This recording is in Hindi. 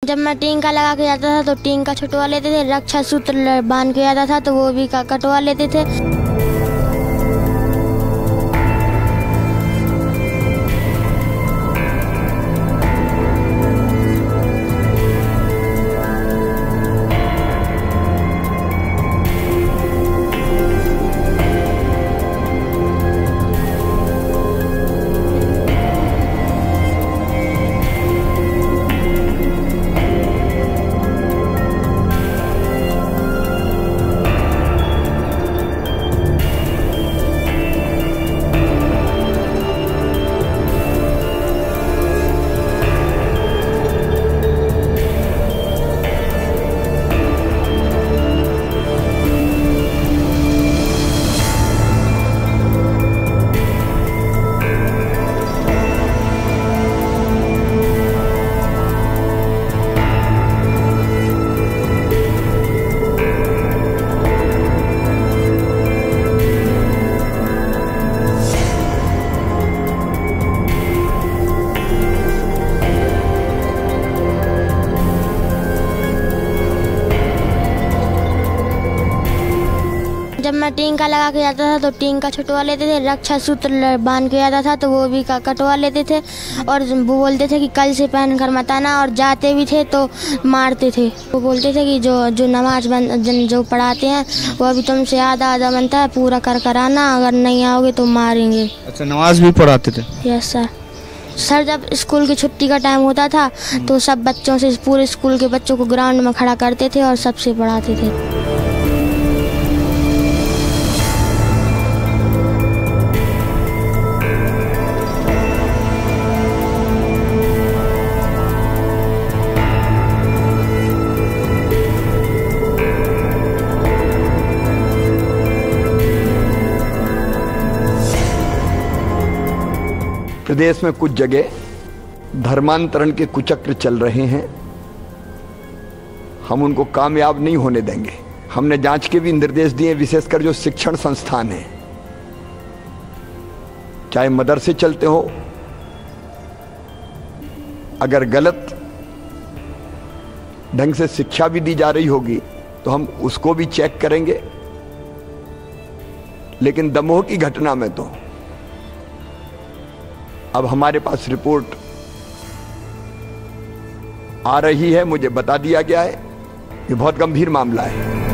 जब मैं टीका लगा के जाता था तो टीका छुटवा लेते थे, रक्षा सूत्र बांध के जाता था तो वो भी कटवा लेते थे। जब मैं टीका लगा के जाता था तो टीका छुटवा लेते थे, रक्षा सूत्र बांध के जाता था तो वो भी कटवा लेते थे। और वो बोलते थे कि कल से पहन कर मत आना, और जाते भी थे तो मारते थे। वो बोलते थे कि जो नमाज जो पढ़ाते हैं वो अभी तुमसे आधा बनता है, पूरा कर आना, अगर नहीं आओगे तो मारेंगे। अच्छा, नमाज भी पढ़ाते थे? Yes sir. जब स्कूल की छुट्टी का टाइम होता था तो सब बच्चों से, पूरे स्कूल के बच्चों को ग्राउंड में खड़ा करते थे और सबसे पढ़ाते थे। प्रदेश में कुछ जगह धर्मांतरण के कुचक्र चल रहे हैं, हम उनको कामयाब नहीं होने देंगे। हमने जांच के भी निर्देश दिए, विशेषकर जो शिक्षण संस्थान हैं, चाहे मदरसे चलते हो, अगर गलत ढंग से शिक्षा भी दी जा रही होगी तो हम उसको भी चेक करेंगे। लेकिन दमोह की घटना में तो अब हमारे पास रिपोर्ट आ रही है, मुझे बता दिया गया है, ये बहुत गंभीर मामला है।